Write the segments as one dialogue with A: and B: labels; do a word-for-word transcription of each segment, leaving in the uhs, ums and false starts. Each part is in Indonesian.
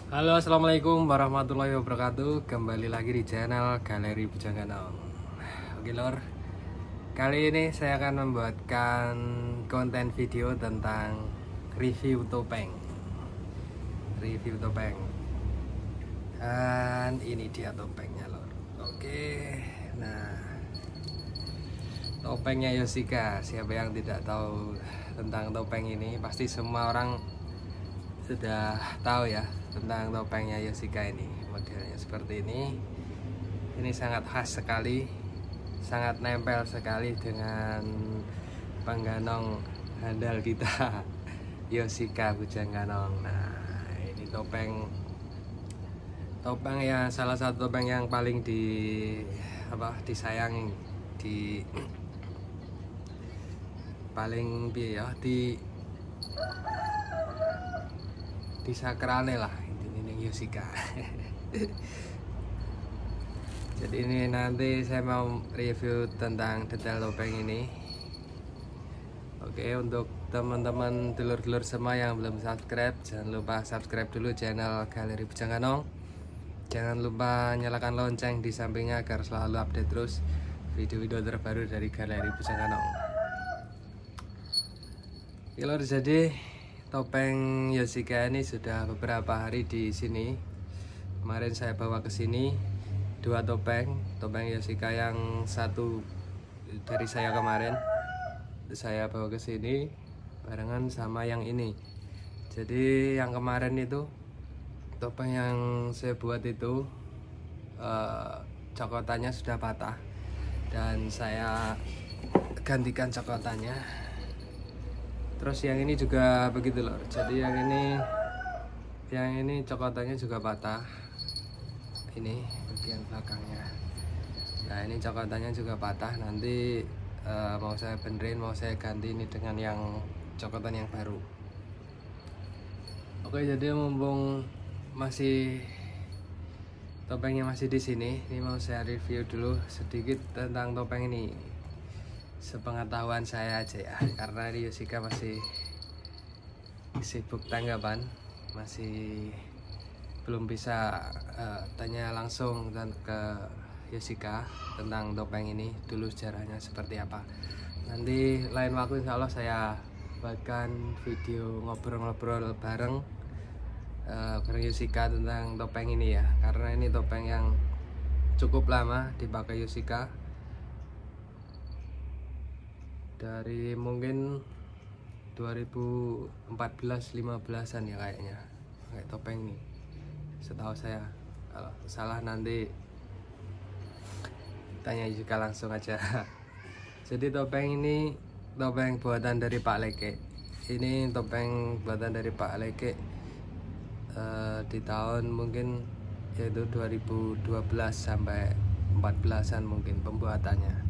A: Halo, assalamualaikum warahmatullahi wabarakatuh. Kembali lagi di channel Galeri Bujang Ganong. Oke lor, kali ini saya akan membuatkan konten video tentang review topeng. Review topeng. Dan ini dia topengnya lor. Oke, nah topengnya Yoshika. Siapa yang tidak tahu tentang topeng ini, pasti semua orang sudah tahu ya tentang topengnya Yoshika ini. Modelnya seperti ini. Ini sangat khas sekali, sangat nempel sekali dengan pengganong handal kita Yoshika Bujang Ganong. Nah, ini topeng topeng yang salah satu topeng yang paling di apa disayangi, di paling ya di di sakrane lah ini nih Yoshika. Jadi ini nanti saya mau review tentang detail topeng ini. Oke, untuk teman-teman dulur-dulur semua yang belum subscribe, jangan lupa subscribe dulu channel Galeri Bujang Ganong. Jangan lupa nyalakan lonceng di sampingnya agar selalu update terus video-video terbaru dari Galeri Bujang Ganong. Oke, jadi topeng Yoshika ini sudah beberapa hari di sini. Kemarin saya bawa ke sini dua topeng, topeng Yoshika yang satu dari saya kemarin saya bawa ke sini barengan sama yang ini. Jadi yang kemarin itu topeng yang saya buat itu eh, cokotannya sudah patah dan saya gantikan cokotannya. Terus yang ini juga begitu loh. Jadi yang ini yang ini cokotannya juga patah. Ini bagian belakangnya. Nah, ini cokotannya juga patah. Nanti uh, mau saya benerin, mau saya ganti ini dengan yang cokotan yang baru. Oke, jadi mumpung masih topengnya masih di sini, ini mau saya review dulu sedikit tentang topeng ini. Sepengetahuan saya aja ya, karena di Yoshika masih sibuk tanggapan, masih belum bisa uh, tanya langsung dan ke Yoshika tentang topeng ini dulu sejarahnya seperti apa. Nanti lain waktu insya Allah saya buatkan video ngobrol-ngobrol bareng uh, bareng Yoshika tentang topeng ini ya, karena ini topeng yang cukup lama dipakai Yoshika. Dari mungkin dua ribu empat belas lima belasan ya kayaknya kayak topeng ini, setahu saya. Kalau salah nanti tanya juga langsung aja. Jadi topeng ini topeng buatan dari Pak Leke. Ini topeng buatan dari Pak Leke uh, di tahun mungkin yaitu dua ribu dua belas sampai empat belasan mungkin pembuatannya.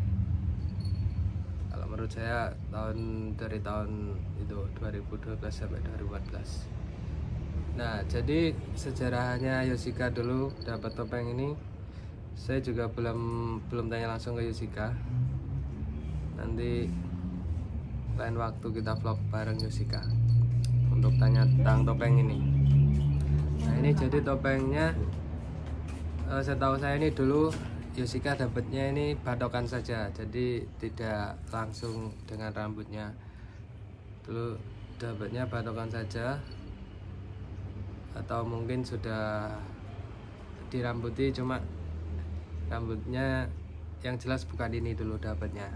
A: Menurut saya tahun dari tahun itu dua ribu dua belas sampai dua ribu empat belas. Nah, jadi sejarahnya Yoshika dulu dapat topeng ini saya juga belum belum tanya langsung ke Yoshika. Nanti lain waktu kita vlog bareng Yoshika untuk tanya tentang topeng ini. Nah, ini jadi topengnya eh, setahu saya ini dulu Yoshika dapatnya ini batokan saja, jadi tidak langsung dengan rambutnya. Dulu dapatnya batokan saja, atau mungkin sudah dirambuti, cuma rambutnya yang jelas bukan ini dulu dapatnya.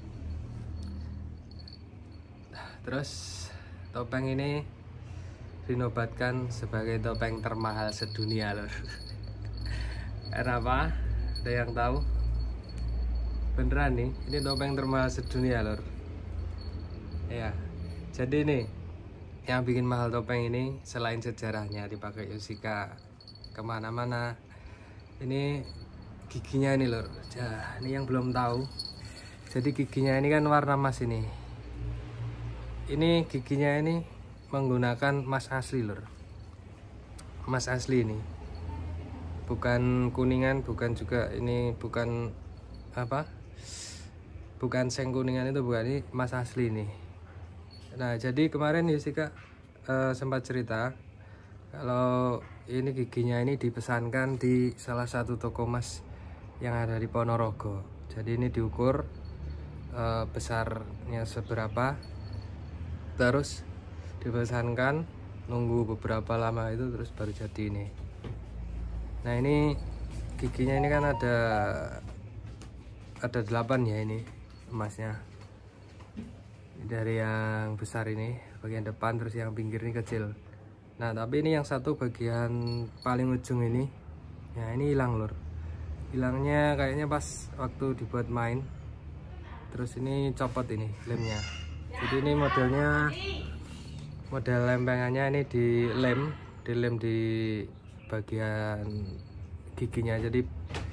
A: Terus topeng ini dinobatkan sebagai topeng termahal sedunia loh. Kenapa? Ada yang tahu? Beneran nih, ini topeng termahal sedunia lor. Ya, jadi nih yang bikin mahal topeng ini selain sejarahnya dipakai Yoshika kemana-mana, ini giginya ini lor. Nah, ini yang belum tahu. Jadi giginya ini kan warna emas ini. Ini giginya ini menggunakan emas asli lor. Emas asli ini. Bukan kuningan, bukan juga ini bukan apa bukan seng kuningan, itu bukan, ini emas asli nih. Nah, jadi kemarin Yoshika uh, sempat cerita Kalau ini giginya ini dipesankan di salah satu toko emas yang ada di Ponorogo. Jadi ini diukur uh, besarnya seberapa, terus dipesankan, nunggu beberapa lama itu terus baru jadi ini. Nah ini giginya ini kan ada ada delapan ya ini emasnya. Dari yang besar ini bagian depan, terus yang pinggir ini kecil. Nah tapi ini yang satu bagian paling ujung ini, ya ini hilang lur. Hilangnya kayaknya pas waktu dibuat main. Terus ini copot ini lemnya. Jadi ini modelnya, model lempengannya ini dilem, dilem di bagian giginya. Jadi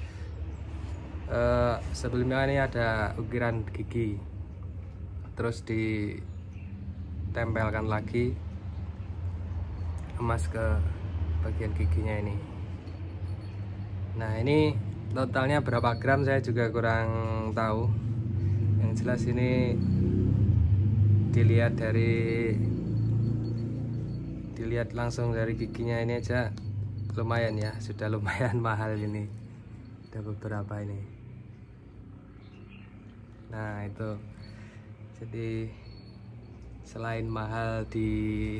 A: eh, sebelumnya ini ada ukiran gigi, terus ditempelkan lagi emas ke bagian giginya ini. Nah ini totalnya berapa gram saya juga kurang tahu. Yang jelas ini dilihat dari dilihat langsung dari giginya ini aja lumayan ya, sudah lumayan mahal ini. Ada beberapa ini. Nah itu, jadi selain mahal di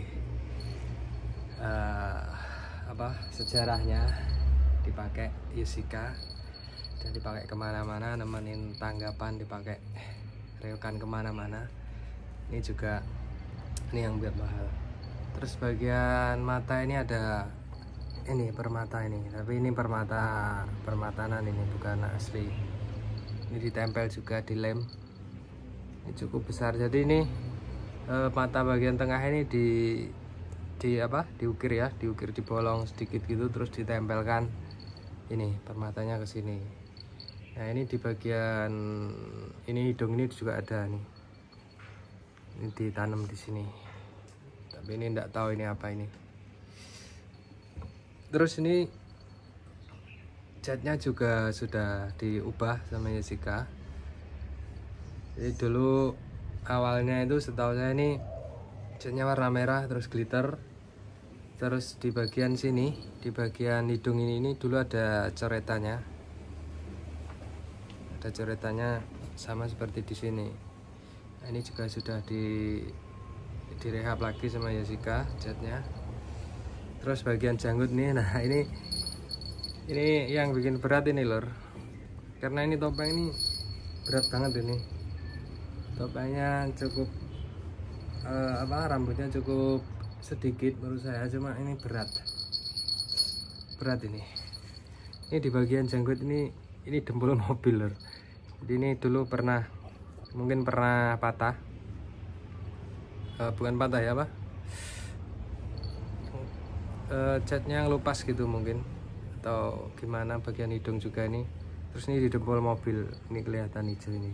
A: uh, apa sejarahnya, dipakai Yosika dan dipakai kemana-mana, nemenin tanggapan, dipakai reokan kemana-mana. Ini juga ini yang buat mahal. Terus bagian mata ini ada ini permata ini, tapi ini permata permatanan ini, bukan asli. Ini ditempel juga di lem. Ini cukup besar. Jadi ini eh, mata bagian tengah ini di di apa? Diukir ya, diukir, dibolong sedikit gitu, terus ditempelkan ini permatanya ke sini. Nah ini di bagian ini hidung ini juga ada nih. Ini ditanam di sini. Tapi ini enggak tahu ini apa ini. Terus ini catnya juga sudah diubah sama Yosika. Jadi dulu awalnya itu setahu saya ini catnya warna merah terus glitter. Terus di bagian sini, di bagian hidung ini, ini dulu ada coretannya. Ada coretannya sama seperti di sini. Nah, ini juga sudah di direhab lagi sama Yosika catnya. Terus bagian janggut nih, nah ini ini yang bikin berat ini lor, karena ini topeng ini berat banget ini. Topengnya cukup uh, apa rambutnya cukup sedikit menurut saya, cuma ini berat berat ini. Ini di bagian janggut ini, ini dempul mobil lor. Jadi ini dulu pernah, mungkin pernah patah, uh, bukan patah ya, apa Uh, catnya ngelupas gitu mungkin, atau gimana, bagian hidung juga ini. Terus ini di dempul mobil, ini kelihatan hijau ini.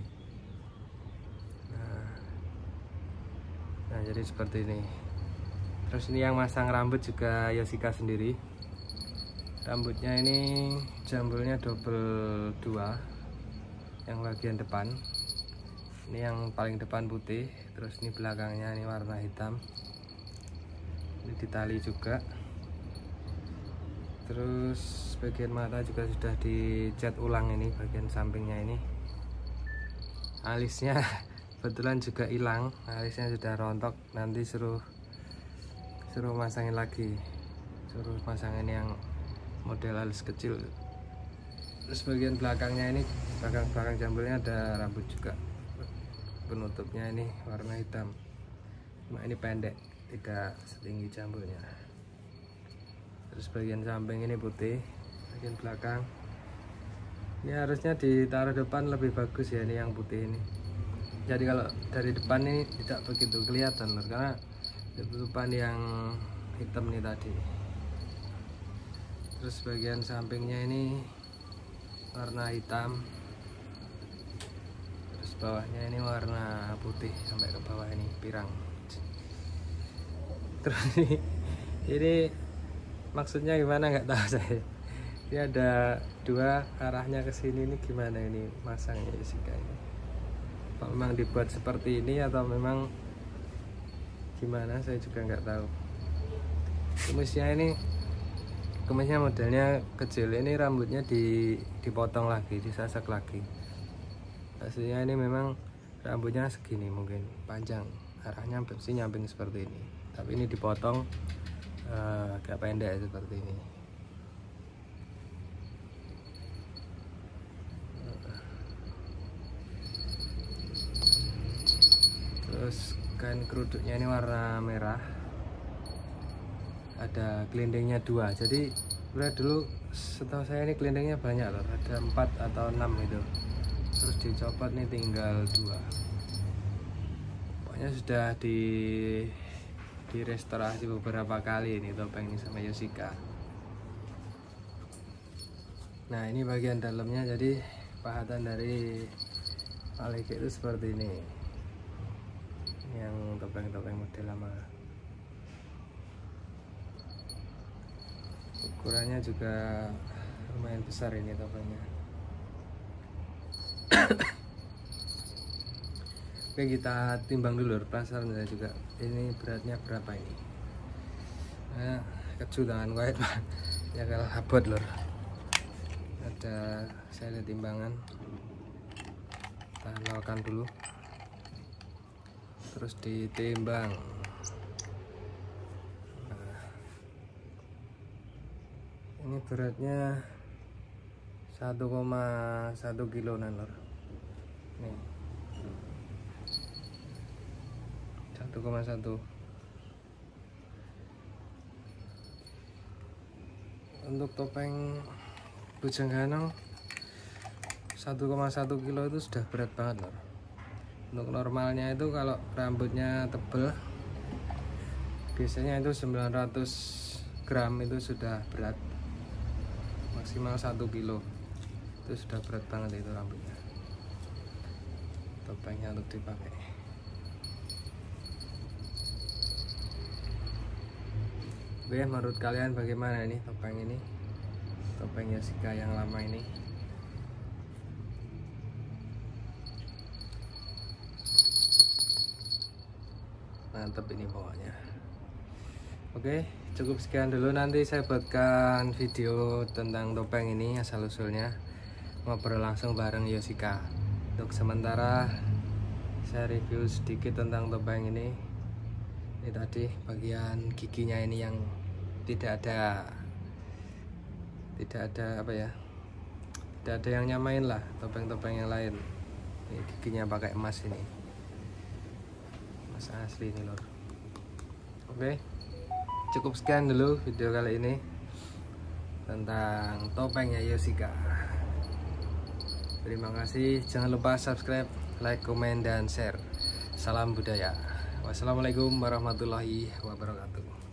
A: Nah, nah jadi seperti ini. Terus ini yang masang rambut juga Yosika sendiri. Rambutnya ini jambulnya double dua, yang bagian depan. Ini yang paling depan putih, terus ini belakangnya ini warna hitam. Ini ditali juga. Terus bagian mata juga sudah dicat ulang, ini bagian sampingnya ini. Alisnya kebetulan juga hilang, alisnya sudah rontok. Nanti suruh suruh masangin lagi, suruh pasangin yang model alis kecil. Terus bagian belakangnya ini, belakang belakang jambulnya ada rambut juga. Penutupnya ini warna hitam, cuma ini pendek, tidak setinggi jambulnya. Terus bagian samping ini putih, bagian belakang ini harusnya ditaruh depan lebih bagus ya, ini yang putih ini. Jadi kalau dari depan ini tidak begitu kelihatan loh, karena tutupan yang hitam ini tadi. Terus bagian sampingnya ini warna hitam, terus bawahnya ini warna putih sampai ke bawah ini pirang. Terus ini, ini maksudnya gimana nggak tahu saya. Ini ada dua arahnya ke sini, ini gimana ini masangnya Yosika ini? Apa memang dibuat seperti ini atau memang gimana, saya juga nggak tahu. kumisnya ini kumisnya modelnya kecil, ini rambutnya di, dipotong lagi, disasak lagi. Aslinya ini memang rambutnya segini, mungkin panjang, arahnya sih nyamping seperti ini, tapi ini dipotong uh, agak pendek seperti ini. Terus kain kerudungnya ini warna merah, ada gelindingnya dua. Jadi udah dulu setahu saya ini gelindingnya banyak loh, ada empat atau enam itu. Terus dicopot nih tinggal dua. Pokoknya sudah di direstorasi beberapa kali ini topeng ini sama Yoshika. Nah ini bagian dalamnya, jadi pahatan dari Alege itu seperti ini, yang topeng-topeng model lama. Ukurannya juga lumayan besar ini topengnya. Oke, kita timbang dulu, penasaran saya juga ini beratnya berapa ini. Nah, keju tangan white ya kalau abot lor. Ada saya ada timbangan, kita nolkan dulu, terus ditimbang. Nah, ini beratnya satu koma satu kilo nan lor. Nih satu koma satu. Untuk topeng Bujang Ganong satu koma satu kilo itu sudah berat banget lor. Untuk normalnya itu kalau rambutnya tebel biasanya itu sembilan ratus gram itu sudah berat, maksimal satu kilo itu sudah berat banget itu rambutnya, topengnya untuk dipakai. Oke, menurut kalian bagaimana ini topeng ini, topeng Yoshika yang lama ini? Mantap ini pokoknya. Oke, cukup sekian dulu, nanti saya buatkan video tentang topeng ini asal usulnya, ngobrol langsung bareng Yoshika. Untuk sementara saya review sedikit tentang topeng ini. Ini tadi bagian giginya ini yang tidak ada tidak ada apa ya tidak ada yang nyamain lah topeng-topeng yang lain. Ini giginya pakai emas, ini emas asli ini lor. Oke, cukup sekian dulu video kali ini tentang topengnya Yoshika. Terima kasih, jangan lupa subscribe, like, komen, dan share. Salam budaya. Wassalamualaikum warahmatullahi wabarakatuh.